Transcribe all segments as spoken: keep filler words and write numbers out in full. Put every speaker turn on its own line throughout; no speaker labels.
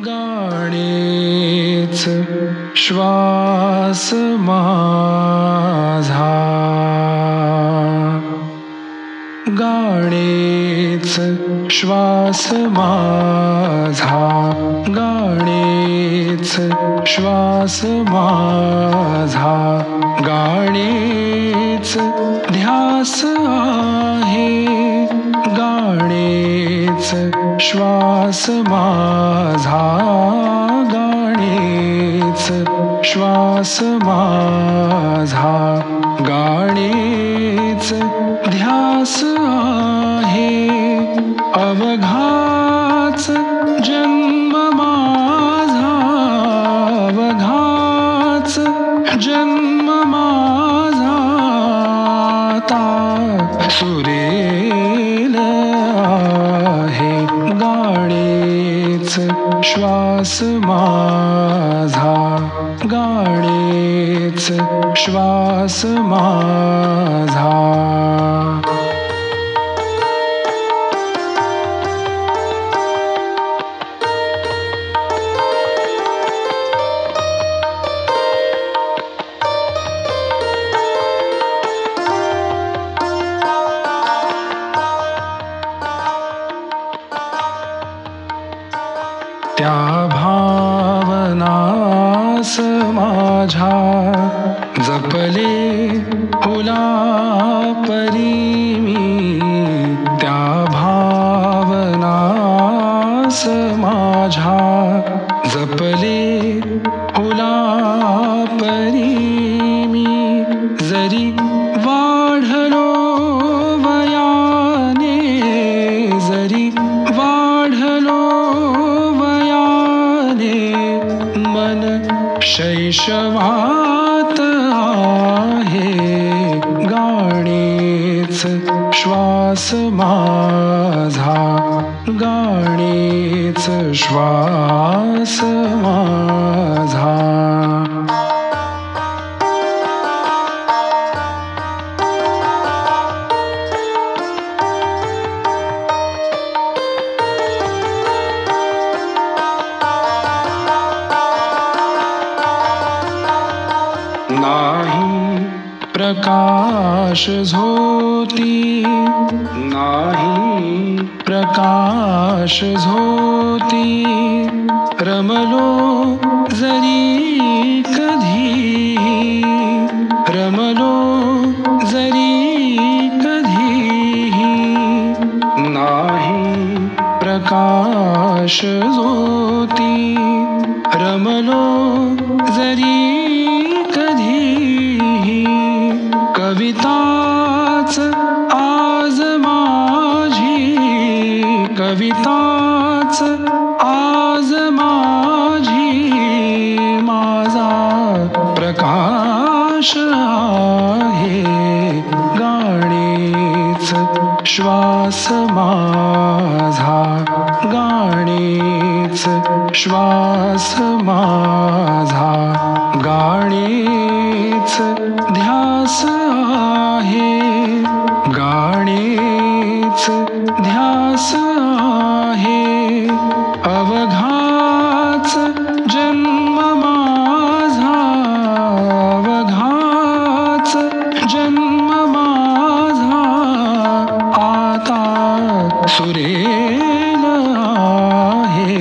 गाणेच श्वास माझा, गाणेच श्वास माझा, गाणेच श्वास माझा, गाणेच ध्यास आहे, गाणेच श्वास माझा, गाणेच श्वास माझा, गाणेच ध्यास आहे, अवघाच जन्म माझा, अवघाच जन्म माझा, आता सुरेल आहे, गाणेच श्वास माझा, गाणेच श्वास माझा. त्या भावनास माझ्या जपले फुलापरी मी, त्या भावनास माझ्या जपले फुलापरी मी, जरी वाढलो वयाने, जरी वाढलो मन शैशवात आहे, गाणेच श्वास माझा, गाणेच श्वास माझा. नाही प्रकाश झोती, नाही प्रकाश झोती, रमलो जरी कधी, रमलो जरी कधी, नाही प्रकाश झोती, रमलो जरी कधी, कविताच आज माझी, कविताच आज माझी, माझा प्रकाश आहे, गाणेच श्वास माझा, गाणेच श्वास माझा, गाणेच ध्यास आहे, गाणेच ध्यास आहे, अवघाच जन्म माझा, अवघाच जन्म माझा, आता सुरेल आहे,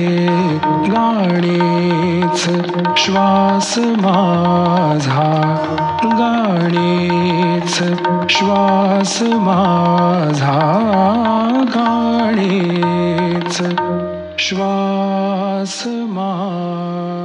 गाणेच श्वास माझा, गाणेच श्वास माझा, गाणेच श्वास माझा.